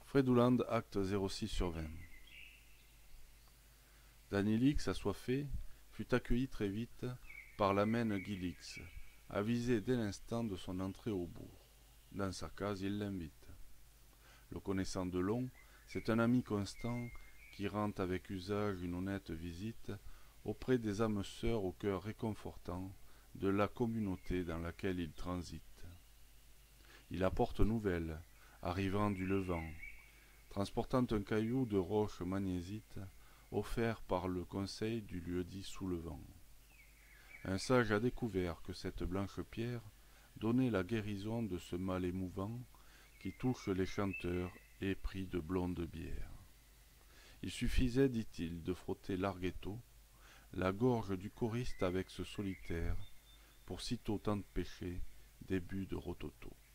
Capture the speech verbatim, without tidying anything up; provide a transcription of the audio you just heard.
Frédouland, acte zéro six sur vingt. Danilix, assoiffé, fut accueilli très vite par l'amène Guilix, avisé dès l'instant de son entrée au bourg. Dans sa case, il l'invite. Le connaissant de long, c'est un ami constant qui rend avec usage une honnête visite auprès des âmes sœurs au cœur réconfortant de la communauté dans laquelle il transite. Il apporte nouvelles, arrivant du Levant, transportant un caillou de roche magnésite offert par le conseil du lieu-dit Soulevant. Un sage a découvert que cette blanche pierre donnait la guérison de ce mal émouvant qui touche les chanteurs épris de blonde bière. Il suffisait, dit-il, de frotter l'arghetto, la gorge du choriste avec ce solitaire, pour sitôt empêcher début de rototo.